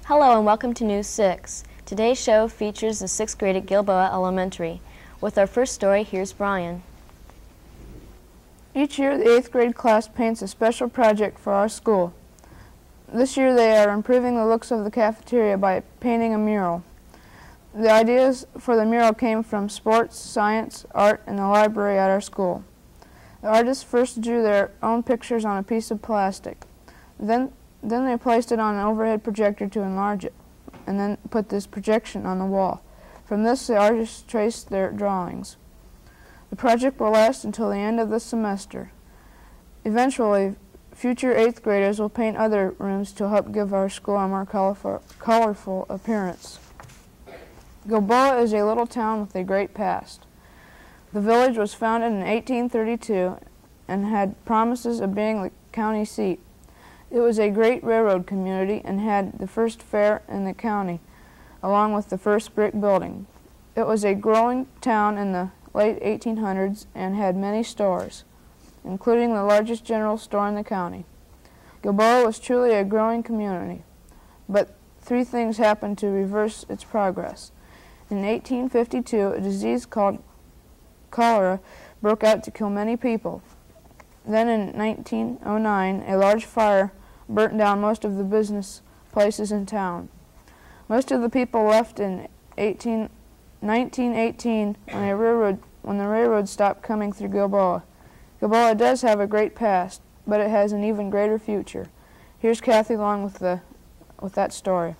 Hello and welcome to News 6. Today's show features the 6th grade at Gilboa Elementary. With our first story, here's Brian. Each year, the 8th grade class paints a special project for our school. This year, they are improving the looks of the cafeteria by painting a mural. The ideas for the mural came from sports, science, art, and the library at our school. The artists first drew their own pictures on a piece of plastic. Then they placed it on an overhead projector to enlarge it, and then put this projection on the wall. From this, the artists traced their drawings. The project will last until the end of the semester. Eventually, future 8th graders will paint other rooms to help give our school a more colorful appearance. Gilboa is a little town with a great past. The village was founded in 1832 and had promises of being the county seat. It was a great railroad community and had the first fair in the county, along with the first brick building. It was a growing town in the late 1800s and had many stores, including the largest general store in the county. Gilboa was truly a growing community, but three things happened to reverse its progress. In 1852, a disease called cholera broke out to kill many people. Then in 1909, a large fire burnt down most of the business places in town. Most of the people left in 1918 when the railroad stopped coming through Gilboa. Gilboa does have a great past, but it has an even greater future. Here's Kathy Long with that story.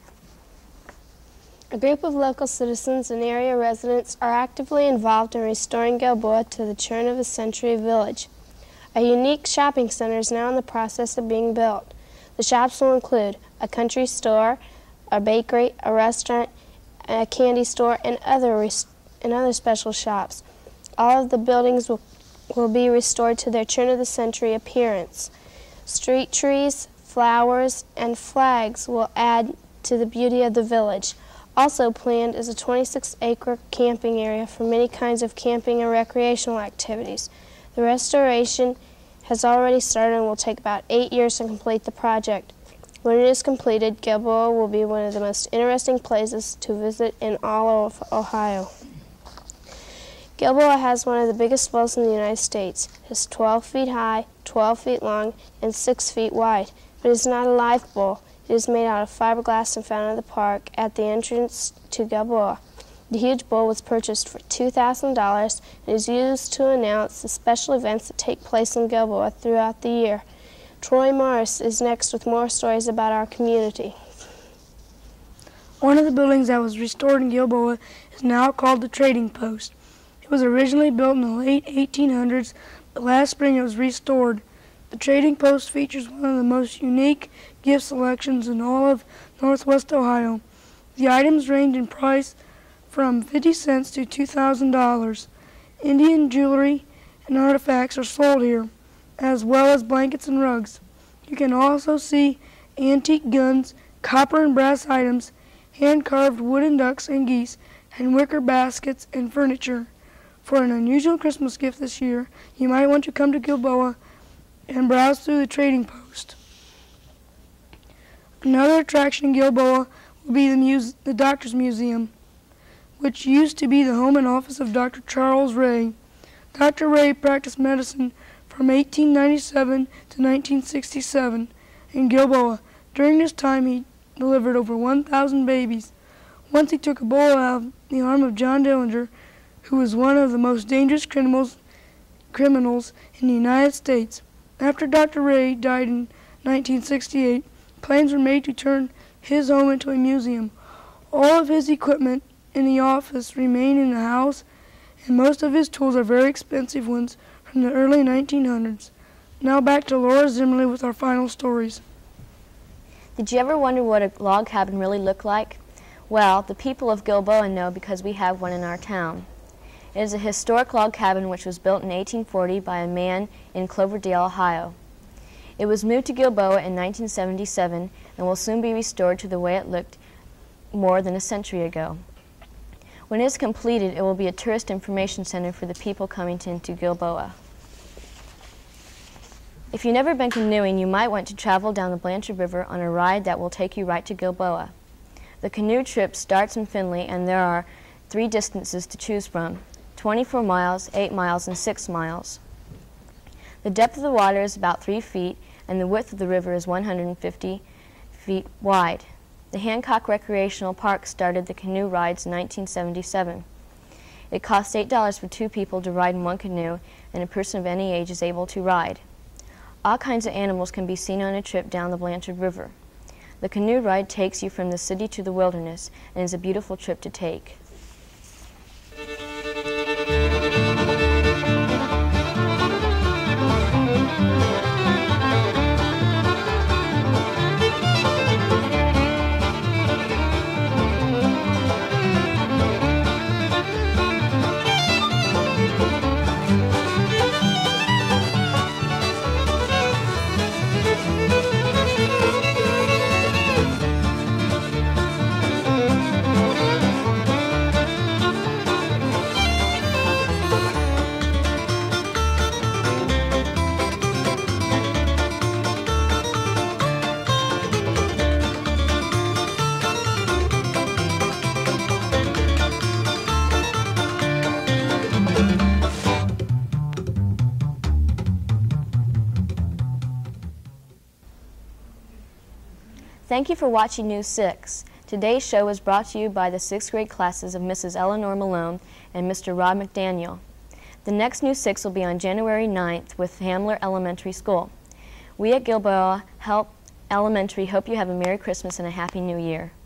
A group of local citizens and area residents are actively involved in restoring Gilboa to the turn-of-the-century village. A unique shopping center is now in the process of being built. The shops will include a country store, a bakery, a restaurant, a candy store, and other special shops. All of the buildings will be restored to their turn-of-the-century appearance. Street trees, flowers, and flags will add to the beauty of the village. Also planned is a 26-acre camping area for many kinds of camping and recreational activities. The restoration has already started and will take about 8 years to complete the project. When it is completed, Gilboa will be one of the most interesting places to visit in all of Ohio. Gilboa has one of the biggest bowls in the United States. It is 12 feet high, 12 feet long, and 6 feet wide, but it is not a live bowl. It is made out of fiberglass and found in the park at the entrance to Gilboa. The huge bowl was purchased for $2,000 and is used to announce the special events that take place in Gilboa throughout the year. Troy Morris is next with more stories about our community. One of the buildings that was restored in Gilboa is now called the Trading Post. It was originally built in the late 1800s, but last spring it was restored. The Trading Post features one of the most unique gift selections in all of Northwest Ohio. The items range in price from 50 cents to $2,000. Indian jewelry and artifacts are sold here, as well as blankets and rugs. You can also see antique guns, copper and brass items, hand-carved wooden ducks and geese, and wicker baskets and furniture. For an unusual Christmas gift this year, you might want to come to Gilboa and browse through the Trading Post. Another attraction in Gilboa will be the Doctor's Museum, which used to be the home and office of Dr. Charles Ray. Dr. Ray practiced medicine from 1897 to 1967 in Gilboa. During this time, he delivered over 1,000 babies. Once he took a bullet out of the arm of John Dillinger, who was one of the most dangerous criminals in the United States. After Dr. Ray died in 1968, plans were made to turn his home into a museum. All of his equipment in the office remain in the house, and most of his tools are very expensive ones from the early 1900s. Now back to Laura Zimmerly with our final stories. Did you ever wonder what a log cabin really looked like? Well, the people of Gilboa know because we have one in our town. It is a historic log cabin which was built in 1840 by a man in Cloverdale, Ohio. It was moved to Gilboa in 1977 and will soon be restored to the way it looked more than a century ago. When it is completed, it will be a tourist information center for the people coming into Gilboa. If you've never been canoeing, you might want to travel down the Blanchard River on a ride that will take you right to Gilboa. The canoe trip starts in Findlay, and there are 3 distances to choose from: 24 miles, 8 miles, and 6 miles. The depth of the water is about 3 feet, and the width of the river is 150 feet wide. The Hancock Recreational Park started the canoe rides in 1977. It costs $8 for 2 people to ride in one canoe, and a person of any age is able to ride. All kinds of animals can be seen on a trip down the Blanchard River. The canoe ride takes you from the city to the wilderness and is a beautiful trip to take. Thank you for watching News 6. Today's show was brought to you by the 6th grade classes of Mrs. Eleanor Malone and Mr. Rob McDaniel. The next News 6 will be on January 9th with Hamler Elementary School. We at Gilboa Elementary hope you have a Merry Christmas and a Happy New Year.